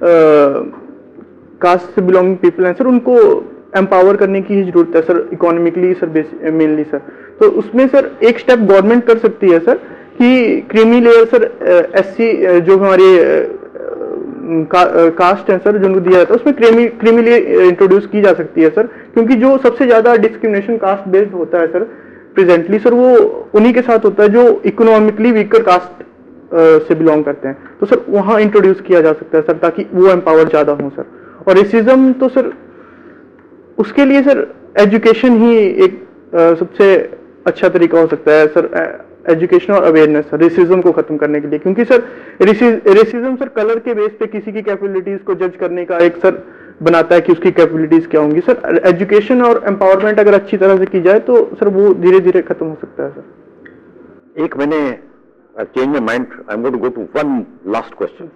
कास्ट से बिलोंगिंग पीपल हैं सर उनको एम्पावर करने की ही जरूरत है sir, economically sir mainly sir. तो उसमें सर एक स्टेप गवर्नमेंट कर सकती है सर कि क्रीमी लेयर सर एससी जो हमारे का, कास्ट है सर जिनको दिया जाता है उसमें क्रीमी क्रीमी लेयर इंट्रोड्यूस की जा सकती है सर, क्योंकि जो सबसे ज्यादा डिस्क्रिमिनेशन कास्ट बेस्ड होता है सर प्रेजेंटली सर वो उन्हीं के साथ होता है जो इकोनॉमिकली वीकर कास्ट से बिलोंग करते हैं। तो सर वहाँ इंट्रोड्यूस किया जा सकता है सर ताकि वो एम्पावर ज्यादा हो सर। और रेसिज्म तो सर उसके लिए सर एजुकेशन ही एक आ, सबसे अच्छा तरीका हो सकता है सर, एजुकेशन और अवेयरनेस सर रेसिज्म को खत्म करने के लिए, क्योंकि सर रेसिज्म सर कलर के बेस पे किसी की कैपेबिलिटीज को जज करने का एक सर बनाता है कि उसकी कैपेबिलिटीज क्या होंगी। सर एजुकेशन और एम्पावरमेंट अगर अच्छी तरह से की जाए तो सर वो धीरे धीरे खत्म हो सकता है सर। एक मैंने change my mind, I am going to go to one last question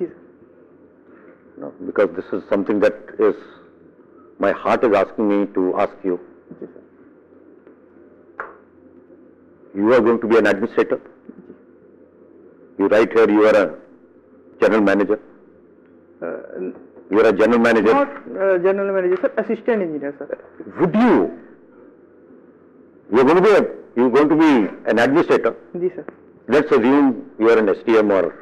because this is something that is my heart is asking me to ask you. You are going to be an administrator. You write here you are a general manager. Uh, you are a general manager. Not uh, general manager, sir. Assistant engineer, sir. Would you? You are going to be a, you are going to be an administrator. जी sir. Let's assume you are an S T M or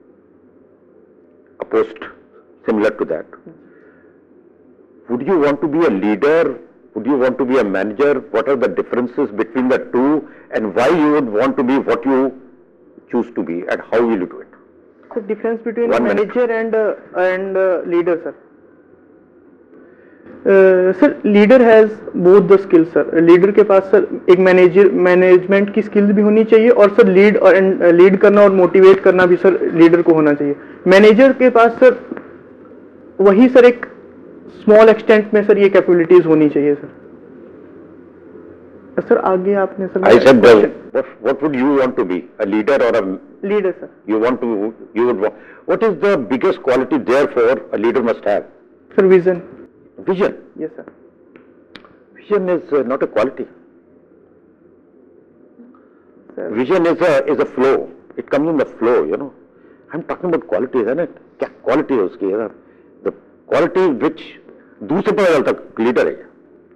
a post similar to that. Would you want to be a leader? Would you want to be a manager? What are the differences between the two, and why you would want to be what you choose to be, and how will you do it? The difference between One manager minute. and uh, and uh, leader, sir. Uh, sir, leader has both the skills, sir. Leader के पास सर एक मैनेजर मैनेजमेंट की स्किल्स भी होनी चाहिए और सर लीड और लीड करना और मोटिवेट करना भी सर लीडर को होना चाहिए। मैनेजर के पास सर वही सर एक स्मॉल एक्सटेंट में सर ये कैपेबिलिटीज होनी चाहिए सर। सर आगे आपने sir I said what, what would you want to be, a leader or a leader sir? You want to you would want, what is the biggest quality therefore a leader must have? Sir vision. Vision. Yes sir. Vision is uh, not a quality. Sir. Vision is a is a flow. It comes in the flow, you know. I'm talking about quality, isn't it? क्या quality है उसकी? The quality which दूसरे पता चलता लीडर है।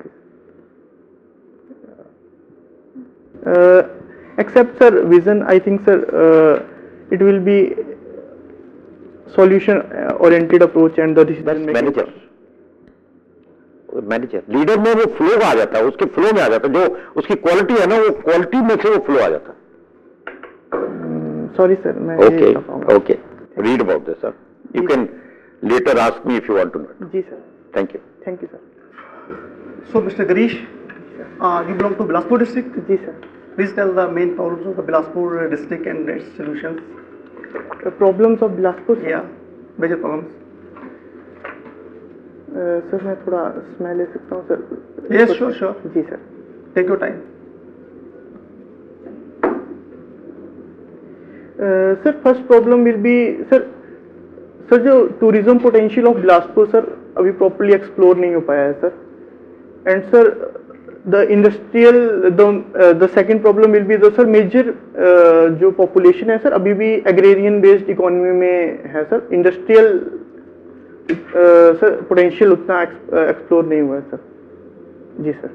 Uh, except sir vision, I think sir uh, it will be solution oriented approach and the decision making. Manager manager leader में वो फ्लो आ जाता है, उसके फ्लो में आ जाता है, जो उसकी क्वालिटी है ना वो क्वालिटी में से वो फ्लो आ जाता है। सॉरी सर मैं okay okay read about this sir, you can later ask me if you want to know. जी sir. Thank you. Thank you sir. So Mister Garish, uh, you belong to Bilaspur district. जी सर। Please tell the main problems of the Bilaspur district and its solutions. The problems of Bilaspur? Yeah, major problems. Sir मैं थोड़ा समय ले सकता हूँ सर? Yes, sure, sure. जी sir. Take your time. Sir first problem will be sir sir जो tourism potential of Bilaspur sir अभी प्रॉपर्ली एक्सप्लोर नहीं हो पाया है sir. And sir the industrial the second problem will be the sir major जो पॉपुलेशन है सर अभी भी एग्रेरियन बेस्ड इकोनॉमी में है सर। इंडस्ट्रियल सर पोटेंशियल उतना एक्सप्लोर नहीं हुआ है सर। जी सर।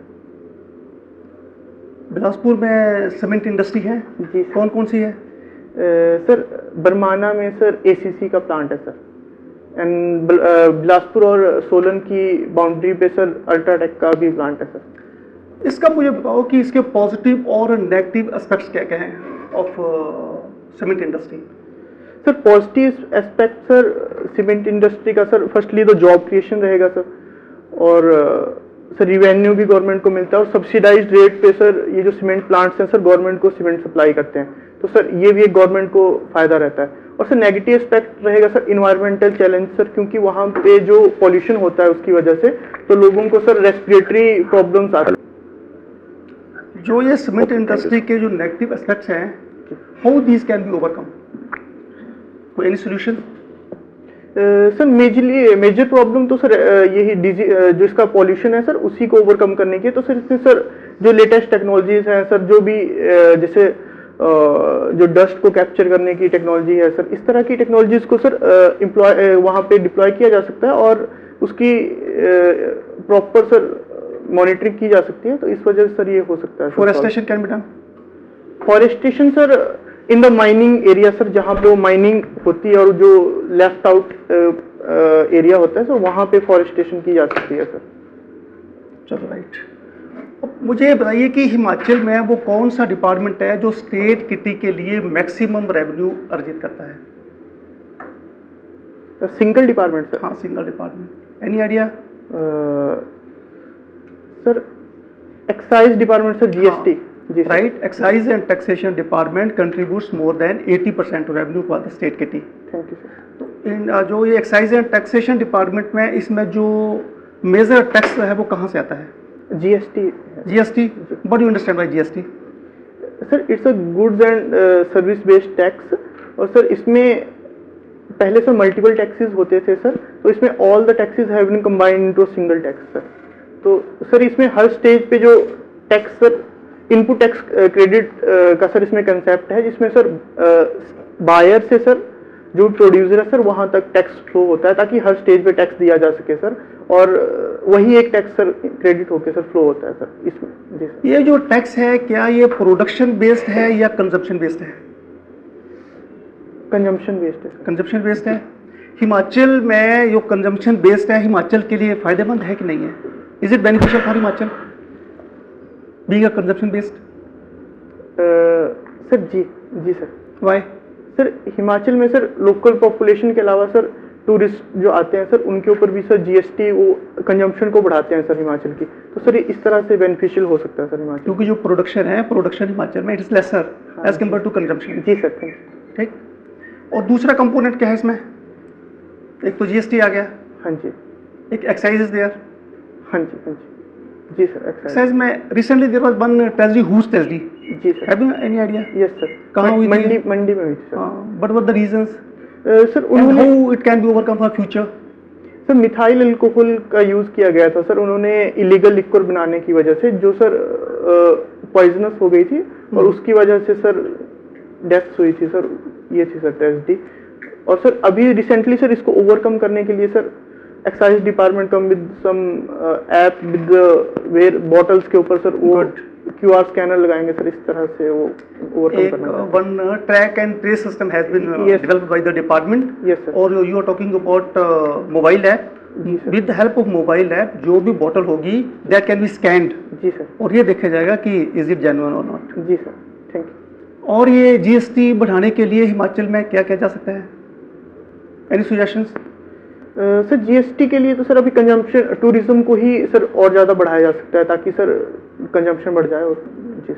बिलासपुर में सीमेंट इंडस्ट्री है जी। कौन कौन सी है? सर बरमाना में सर एसीसी का प्लांट है सर, एंड बिलासपुर और सोलन की बाउंड्री पे सर अल्ट्राटेक का भी प्लांट है सर। इसका मुझे बताओ कि इसके पॉजिटिव और नेगेटिव एस्पेक्ट्स क्या क्या हैं of cement industry? Sir positive aspect sir cement industry का सर फर्स्टली तो जॉब क्रिएशन रहेगा सर, और सर रिवेन्यू भी गवर्नमेंट को मिलता है, और सब्सिडाइज्ड रेट पे सर ये जो सीमेंट प्लांट्स हैं सर गवर्नमेंट को सीमेंट सप्लाई करते हैं, तो सर ये भी एक गवर्नमेंट को फायदा रहता है। और सर नेगेटिव एस्पेक्ट रहेगा सर इन्वायरमेंटल चैलेंज सर, क्योंकि वहाँ पे जो पॉल्यूशन होता है उसकी वजह से तो लोगों को सर रेस्पिरेटरी प्रॉब्लम्स आती हैं। जो ये सीमेंट इंडस्ट्री के जो नेगेटिव एस्पेक्ट्स हैं, how these can be overcome? Any solution? Sir majorly major problem तो सर uh, यही डिजी uh, जो इसका पॉल्यूशन है सर उसी को ओवरकम करने की है। तो सर इसमें सर जो लेटेस्ट टेक्नोलॉजीज हैं सर, जो भी uh, जैसे uh, जो डस्ट को कैप्चर करने की टेक्नोलॉजी है सर, इस तरह की टेक्नोलॉजीज को सर एम्प्लॉय uh, वहाँ पे डिप्लॉय किया जा सकता है और उसकी प्रॉपर uh, सर मॉनिटरिंग की जा सकती है। तो इस वजह से सर ये हो सकता है। Forestation can be done. Forestation sir in the mining area sir, जहाँ पे वो माइनिंग होती है और जो लेफ्ट आउट एरिया होता है सर, वहाँ पे फॉरेस्टेशन की जा सकती है सर। चलो राइट। अब मुझे ये बताइए कि हिमाचल में वो कौन सा डिपार्टमेंट है जो स्टेट किटी के लिए मैक्सिमम रेवेन्यू अर्जित करता है? Single department sir? हाँ, single department. Any idea? Sir excise department sir, GST. Right, excise and taxation department contributes more than eighty percent to revenue for the state kitty. Thank you sir. तो इन uh, जो ये excise and taxation department में इसमें जो मेजर टैक्स है वो कहाँ से आता है? GST. GST. What do you understand by GST? Sir it's a goods and service based tax, और सर इसमें पहले सर मल्टीपल टैक्सेस होते थे सर, तो इसमें all the taxes have been combined into single tax sir. तो सर इसमें हर स्टेज पे जो tax sir input tax credit का सर इसमें कंसेप्ट है, जिसमें सर बायर से सर जो प्रोड्यूसर है सर वहां तक टैक्स फ्लो होता है, ताकि हर स्टेज पे टैक्स दिया जा सके सर, और वही एक टैक्स सर क्रेडिट होके सर फ्लो होता है सर इसमें। जी सर। ये जो टैक्स है क्या ये प्रोडक्शन बेस्ड है या कंजप्शन बेस्ड है? कंजम्पशन बेस्ड है। कंजप्शन बेस्ड है। हिमाचल में जो कंजम्पशन बेस्ड है हिमाचल के लिए फायदेमंद है कि नहीं है? Is it beneficial for Himachal being a consumption based? Sir जी जी सर। वाई? सर हिमाचल में सर लोकल पॉपुलेशन के अलावा सर टूरिस्ट जो आते हैं सर उनके ऊपर भी सर जीएसटी वो कंजम्पशन को बढ़ाते हैं सर हिमाचल की, तो सर इस तरह से बेनिफिशियल हो सकता है सर हिमाचल। क्योंकि जो प्रोडक्शन है प्रोडक्शन हिमाचल में it is lesser as compare to consumption. जी सर, थैंक यू। ठीक। और दूसरा कंपोनेंट क्या है इसमें? एक तो जीएसटी आ गया। हाँ जी। एक एक्साइज इज देयर। हाँ जी हाँ जी जी सर। एक्साइज में recently there was one tragedy hooch tragedy. जी sir. Have you any idea? Yes sir. कहाँ हुई थी? मंडी मंडी में हुई थी सर। हां, but what the reasons sir? उन्होंने how it can be overcome for future? Sir methyl alcohol का यूज किया गया था सर, उन्होंने इलीगल लिक्वर बनाने की वजह से, जो सर पॉइजनस हो गई थी और उसकी वजह से सर डेथ हुई थी सर। ये थी सर ट्रेजेडी। और सर अभी रिसेंटली सर इसको ओवरकम करने के लिए sir excise department come with some app with where bottles के ऊपर सर वो क्यूआर स्कैनर लगाएंगे सर, इस तरह से वो ओवरकम करना है। One track and trace system has been developed by the department. Yes sir. और you are talking about mobile app. With the help of mobile app जो भी बॉटल होगी दैट कैन बी स्कैन्ड। जी सर। और ये देखा जाएगा कि इज इट जेन्युइन और नॉट। जी सर, थैंक यू। और ये जीएसटी बढ़ाने के लिए हिमाचल में क्या किया जा सकता है? Any suggestions? सर जीएसटी के लिए तो सर अभी कंजम्पशन टूरिज्म को ही सर और ज़्यादा बढ़ाया जा सकता है, ताकि सर कंजम्पशन बढ़ जाए। और जी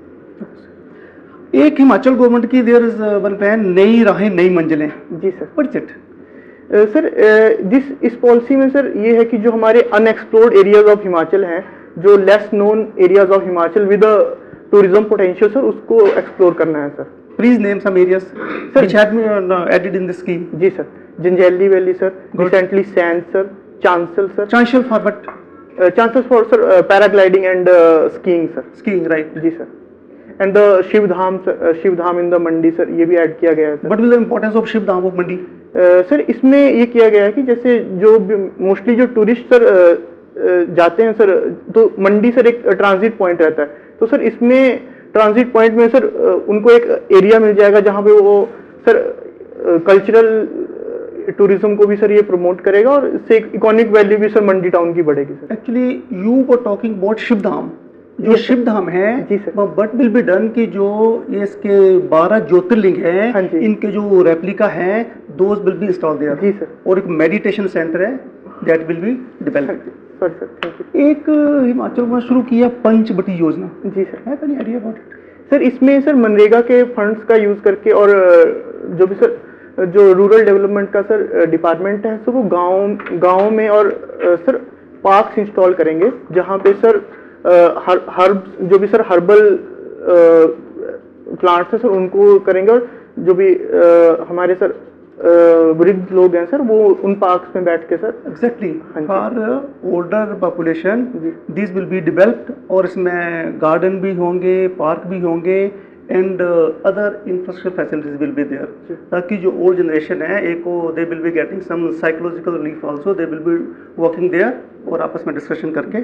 सर। एक हिमाचल गवर्नमेंट की देयर इज वन प्लान, नई राहें नई मंजिलें। जी sir. What is it? Sir this इस पॉलिसी में सर ये है कि जो हमारे अनएक्सप्लोर्ड एरियाज ऑफ हिमाचल हैं, जो less known areas of Himachal with tourism potential sir, उसको एक्सप्लोर करना है sir. Please name some areas which had been added in this scheme. जी sir. Janjehli valley sir, recently सैंड sir, Chanshal sir. Chanshal for but Chanshal for sir paragliding and skiing sir. Skiing, right. जी sir. And the Shivdham Shivdham in the Mandi sir, ये भी ऐड किया गया है sir. What is the importance of Shivdham of Mandi? Sir इसमें ये किया गया है कि जैसे जो मोस्टली जो टूरिस्ट सर uh, जाते हैं सर, तो मंडी सर एक ट्रांजिट पॉइंट रहता है, तो सर इसमें ट्रांजिट पॉइंट में सर uh, उनको एक एरिया मिल जाएगा जहाँ पे वो सर कल्चरल टूरिज्म को भी सर ये प्रमोट करेगा, और इससे इकोनॉमिक वैल्यू भी सर मंडी टाउन की बढ़ेगी sir. Actually you were talking about Shivdham. जो शिवधाम है जी sir, but will be done कि जो ये इसके बारह ज्योतिर्लिंग हैं, हाँ जी, इनके जो रेप्लिका हैं those will be install there. जी सर। और एक मेडिटेशन सेंटर है that will be developed. Sorry sir, thank you. एक हिमाचल में शुरू किया पंचवटी योजना। जी सर। है कोई आइडिया अबाउट इट? सर इसमें सर मनरेगा के फंड्स का यूज करके, और जो भी सर जो रूरल डेवलपमेंट का सर डिपार्टमेंट है सर, वो गांव गांव में और सर पार्क्स इंस्टॉल करेंगे जहां पे सर हर हर्ब्स जो भी सर हर्बल प्लांट्स है सर उनको करेंगे, और जो भी हमारे सर वृद्ध लोग हैं सर, वो उन पार्क्स में बैठ के सर। एग्जैक्टली, हाँ जी। फॉर ओल्डर पॉपुलेशन जी। दिस विल बी डेवलप्ड, और इसमें गार्डन भी होंगे, पार्क भी होंगे, and other infrastructure facilities will be there, ताकि जो ओल्ड जनरेशन है एक को they will be getting some psychological relief also, they will be working there और आपस में डिस्कशन करके।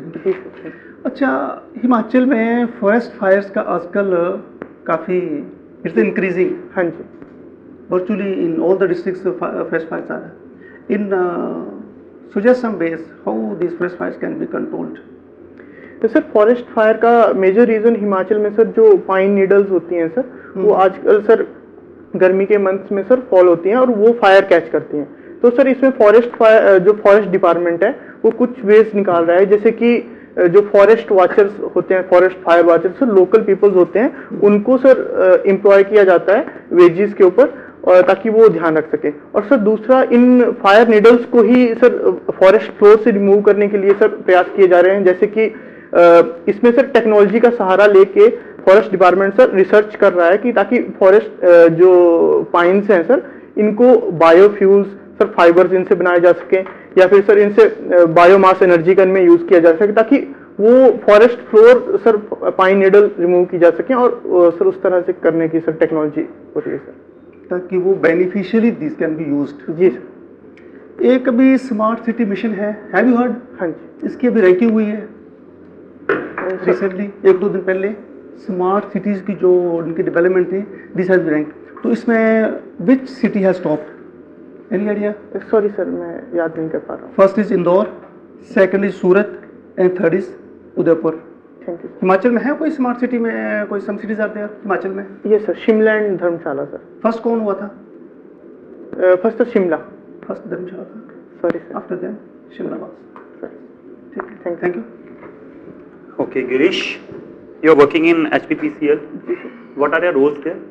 अच्छा, हिमाचल में फॉरेस्ट फायर्स का आजकल काफ़ी इट्स इंक्रीजिंग। हाँ जी। Virtually in all the districts of uh, forest fires are. In uh, suggest some ways how these forest fires can be controlled. तो सर फॉरेस्ट फायर का मेजर रीज़न हिमाचल में सर जो पाइन नीडल्स होती हैं सर, वो आजकल सर गर्मी के मंथ्स में सर फॉल होती हैं और वो फायर कैच करती हैं। तो सर इसमें फॉरेस्ट फायर जो फॉरेस्ट डिपार्टमेंट है वो कुछ वेज निकाल रहा है, जैसे कि जो फॉरेस्ट वॉचर्स होते हैं, forest fire watchers sir local peoples होते हैं, उनको सर एम्प्लॉय किया जाता है वेजेस के ऊपर, और ताकि वो ध्यान रख सके। और सर दूसरा, इन फायर नीडल्स को ही सर फॉरेस्ट फ्लोर से रिमूव करने के लिए सर प्रयास किए जा रहे हैं, जैसे कि इसमें सर टेक्नोलॉजी का सहारा लेके फॉरेस्ट डिपार्टमेंट सर रिसर्च कर रहा है कि ताकि फॉरेस्ट जो पाइन्स हैं सर इनको बायोफ्यूल्स सर फाइबर्स इनसे बनाए जा सकें, या फिर सर इनसे बायोमास एनर्जी का इनमें यूज किया जा सके, ताकि वो forest floor sir pine needle remove की जा सके, और सर उस तरह से करने की सर टेक्नोलॉजी हो रही है सर, ताकि वो beneficially this can be used. जी सर। एक अभी स्मार्ट सिटी मिशन है, हैव यू हर्ड? हाँ जी। इसकी अभी रैंकिंग हुई है रिसेंटली, एक दो दिन पहले। स्मार्ट सिटीज की जो उनकी डेवलपमेंट थी, दिस हैज बी रैंक। तो इसमें which city has topped? Any idea? Sorry sir, मैं याद नहीं कर पा रहा हूँ। First is Indore, second is Surat, and third is Udaipur. Thank you. Himachal में है कोई स्मार्ट सिटी में, कोई सम सिटीज आते हैं हिमाचल में? ये sir Shimla and Dharamshala sir. First कौन हुआ था? फर्स्ट तो शिमला। फर्स्ट धर्मशाला था, sorry sir. After that Shimla was. ठीक है, thank thank you. Okay, Girish, you are working in H P P C L. What are your roles there?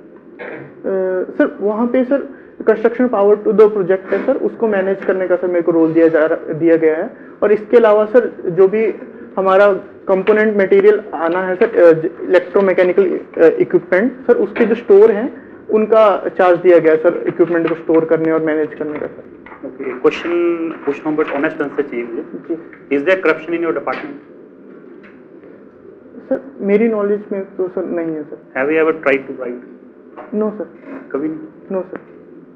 Sir वहाँ पे sir construction power to the project है सर, उसको मैनेज करने का सर मेरे को रोल दिया जा दिया गया है, और इसके अलावा सर जो भी हमारा कंपोनेंट मटेरियल आना है सर, इलेक्ट्रोमैकेनिकल इक्विपमेंट सर, उसके जो स्टोर हैं उनका चार्ज दिया गया है सर, इक्विपमेंट को स्टोर करने और मैनेज करने का sir. Okay, question question number honest answer चाहिए मुझे। Is there corruption in your department? Sir मेरी नॉलेज में तो सर नहीं है sir. Have you ever tried to write? No sir. कभी नहीं? No sir.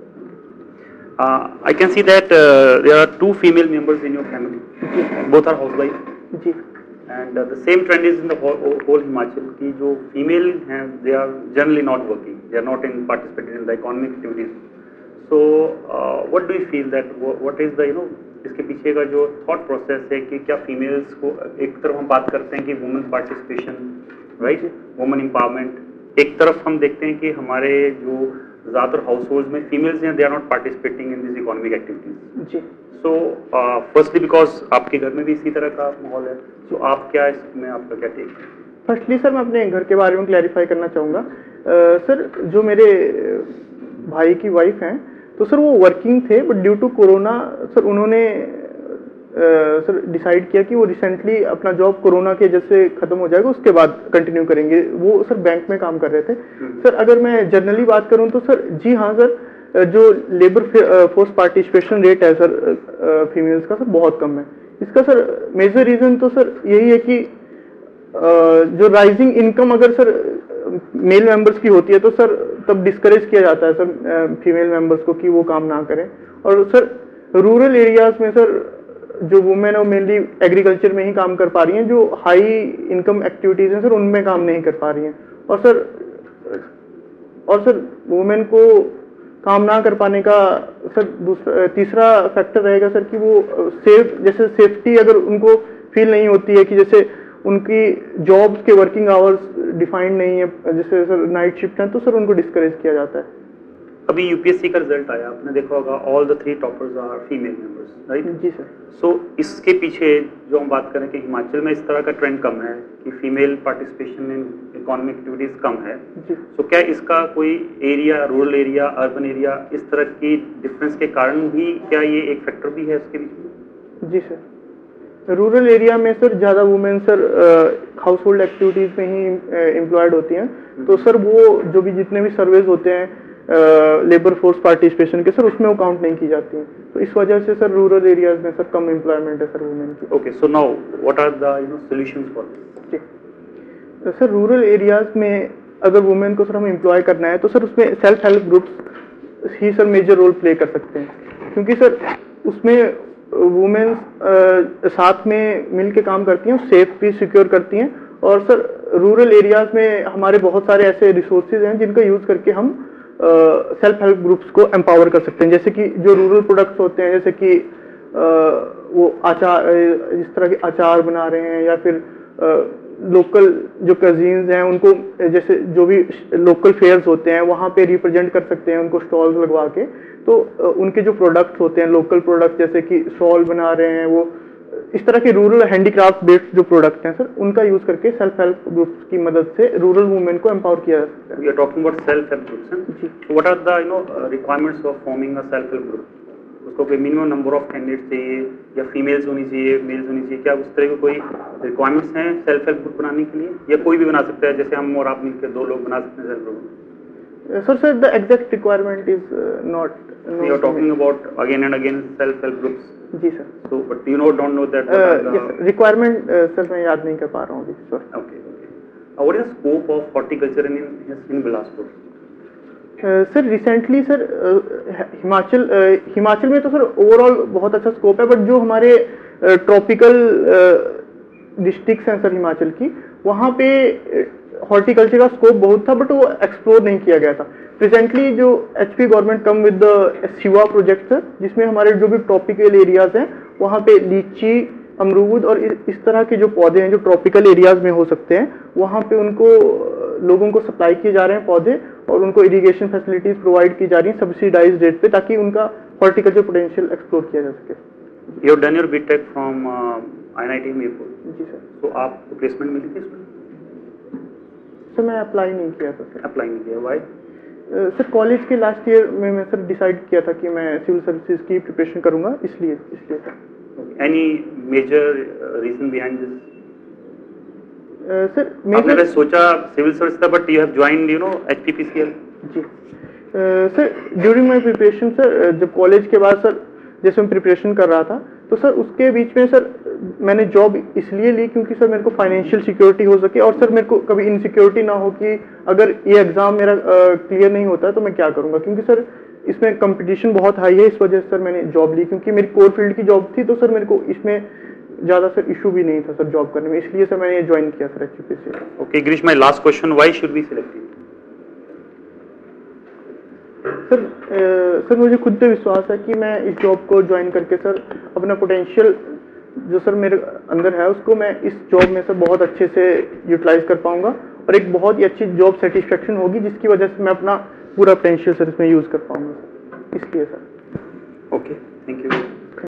Uh, I can see that uh, there are two female members in your family. Both are housewives. जी। And uh, the same trend is in the whole, whole Himachal कि जो female हैं they are generally not working. They are not in participating in the economic activities. So uh, what do you feel that what is the you know इसके पीछे का जो thought process है कि क्या females को एक तरफ हम बात करते हैं कि women participation, right, women empowerment, एक तरफ हम देखते हैं कि हमारे जो ज़्यादातर हाउस होल्ड में फीमेल्स हैं they are not participating in this economic activities. जी। सो फर्स्टली बिकॉज आपके घर में भी इसी तरह का माहौल है, तो so, आप क्या इसमें आपका क्या टेक है? फर्स्टली सर मैं अपने घर के बारे में क्लैरिफाई करना चाहूँगा। सर जो मेरे भाई की वाइफ हैं तो सर वो वर्किंग थे, but due to corona sir उन्होंने सर डिसाइड किया कि वो रिसेंटली अपना जॉब कोरोना के वजह से खत्म हो जाएगा, उसके बाद कंटिन्यू करेंगे। वो सर बैंक में काम कर रहे थे। सर अगर मैं जनरली बात करूं तो सर जी हाँ सर, जो लेबर फोर्स पार्टिसिपेशन रेट है सर फीमेल्स का सर बहुत कम है। इसका सर मेजर रीजन तो सर यही है कि जो राइजिंग इनकम अगर सर मेल मेंबर्स की होती है तो सर तब डिस्करेज किया जाता है सर फीमेल मेंबर्स को कि वो काम ना करें। और सर रूरल एरियाज में सर जो वुमेन और मेनली एग्रीकल्चर में ही काम कर पा रही हैं, जो हाई इनकम एक्टिविटीज़ हैं सर उनमें काम नहीं कर पा रही हैं। और सर और सर वुमेन को काम ना कर पाने का सर दूसरा तीसरा फैक्टर रहेगा सर कि वो सेफ जैसे सेफ्टी अगर उनको फील नहीं होती है कि जैसे उनकी जॉब्स के वर्किंग आवर्स डिफाइंड नहीं है, जैसे सर नाइट शिफ्ट है तो सर उनको डिस्करेज किया जाता है। अभी यूपीएससी का रिजल्ट आया, आपने देखा होगा all the three toppers are female members, right? जी सर। सो so, इसके पीछे जो हम बात करें कि हिमाचल में इस तरह का ट्रेंड कम है कि female participation in economic activities कम है, सो so, क्या इसका कोई area, rural area, urban area, इस तरह की डिफरेंस के कारण भी क्या ये एक फैक्टर भी है इसके बीच? जी सर, रूरल एरिया में सर ज़्यादा women sir household activities में ही एम्प्लॉयड होती हैं, तो सर वो जो भी जितने भी सर्वेज होते हैं लेबर फोर्स पार्टिसिपेशन के सर उसमें वो काउंट नहीं की जाती हैं, तो इस वजह से सर रूरल एरियाज में सर कम एम्प्लॉयमेंट है सर वुमेन की। Okay, so now what are the you know solutions for this? तो सर रूरल एरियाज में अगर वुमेन को सर हमें एम्प्लॉय करना है तो सर उसमें सेल्फ हेल्प ग्रुप्स ही सर मेजर रोल प्ले कर सकते हैं, क्योंकि सर उसमें वुमेन साथ में मिल के काम करती हैं, सेफ भी सिक्योर करती हैं, और सर रूरल एरियाज में हमारे बहुत सारे ऐसे रिसोर्सेज हैं जिनका यूज करके हम सेल्फ हेल्प ग्रुप्स को एम्पावर कर सकते हैं। जैसे कि जो रूरल प्रोडक्ट्स होते हैं, जैसे कि uh, वो अचार, इस तरह के अचार बना रहे हैं, या फिर लोकल uh, जो कजिन्स हैं उनको जैसे जो भी लोकल फेयर्स होते हैं वहाँ पे रिप्रेजेंट कर सकते हैं उनको स्टॉल्स लगवा के, तो uh, उनके जो प्रोडक्ट्स होते हैं लोकल प्रोडक्ट जैसे कि शॉल बना रहे हैं, वो इस तरह के रूरल हैंडीक्राफ्ट बेस्ड जो प्रोडक्ट हैं सर उनका यूज करके सेल्फ हेल्प ग्रुप्स की मदद से रूरल वुमेन को एम्पावर किया जा सकता है। We are talking about self help groups. जी, what are the you know requirements of forming a self help group? उसको कोई मिनिमम नंबर ऑफ कैंडिडेट्स चाहिए, या फीमेल्स होनी चाहिए, मेल्स होनी चाहिए? क्या उस तरह के कोई रिक्वायरमेंट्स हैं सेल्फ हेल्प ग्रुप बनाने के लिए, या कोई भी बना सकता है, जैसे हम और आप मिलकर दो लोग बना सकते हैं self help group? Sir, sir, the exact requirement is uh, not. We are talking about again and again self-help groups. जी sir. So, but you know, don't know that. Uh, yes, sir. Requirement uh, sir मैं याद नहीं कर पा रहा हूँ अभी। Sorry. Okay, okay. Uh, what is the scope of horticulture in in Bilaspur? Sir recently sir Himachal Himachal में तो सर ओवरऑल बहुत अच्छा स्कोप है, बट जो हमारे ट्रॉपिकल डिस्ट्रिक्ट्स हैं सर हिमाचल की, वहाँ पे हॉर्टिकल्चर का स्कोप बहुत था, बट वो एक्सप्लोर नहीं किया गया था। प्रेजेंटली जो HP government come with the Shiva project है, जिसमें हमारे जो भी ट्रॉपिकल एरियाज हैं वहाँ पे लीची, अमरूद और इस तरह के जो पौधे हैं जो ट्रॉपिकल एरियाज में हो सकते हैं, वहाँ पे उनको लोगों को सप्लाई किए जा रहे हैं पौधे, और उनको इरिगेशन फैसिलिटीज प्रोवाइड की जा रही हैं सब्सिडाइज रेट पे, ताकि उनका हॉर्टिकल्चर पोटेंशियल एक्सप्लोर किया जा सके। You have done your BTech from IIT Mirpur? जी सर। तो आपको प्लेसमेंट मिली थी इसमें? सर मैं अप्लाई नहीं किया था सर। अप्लाई नहीं किया, व्हाई? सर कॉलेज के लास्ट ईयर में मैं सर डिसाइड किया था कि मैं सिविल सर्विसेज की प्रिपरेशन करूंगा, इसलिए इसलिए sir. Any major reason behind this? Sir आपने बस सोचा सिविल सर्विस था, but you have joined you know HPPCL? जी sir, during my preparation sir, जब कॉलेज के बाद सर जैसे मैं प्रिपरेशन कर रहा था, तो सर उसके बीच में सर मैंने जॉब इसलिए ली क्योंकि सर मेरे को फाइनेंशियल सिक्योरिटी हो सके, और सर मेरे को कभी इनसिक्योरिटी ना हो कि अगर ये एग्जाम मेरा क्लियर नहीं होता है तो मैं क्या करूंगा, क्योंकि सर इसमें कंपटीशन बहुत हाई है। इस वजह से सर मैंने जॉब ली, क्योंकि मेरी कोर फील्ड की जॉब थी, तो सर मेरे को इसमें ज़्यादा सर इशू भी नहीं था सर जॉब करने में, इसलिए सर मैंने ज्वाइन किया sir HPPC. Okay Girish, my last question, why should be selected? Sir sir मुझे खुद पे विश्वास है कि मैं इस जॉब को ज्वाइन करके सर अपना पोटेंशियल जो सर मेरे अंदर है उसको मैं इस जॉब में सर बहुत अच्छे से यूटिलाइज कर पाऊंगा, और एक बहुत ही अच्छी जॉब सेटिस्फेक्शन होगी, जिसकी वजह से मैं अपना पूरा पोटेंशियल सर इसमें यूज़ कर पाऊंगा, इसलिए सर। Okay, thank you.